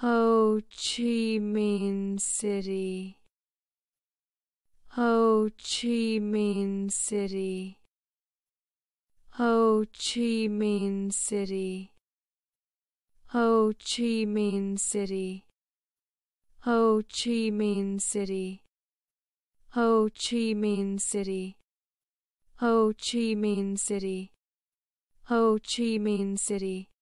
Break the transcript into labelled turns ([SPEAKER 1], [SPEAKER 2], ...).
[SPEAKER 1] Ho Chi Minh City, Ho Chi Minh City, Ho Chi Minh City, Ho Chi Minh City, Ho Chi Minh City, Ho Chi Minh City, Ho Chi Minh City, Ho Chi Minh City,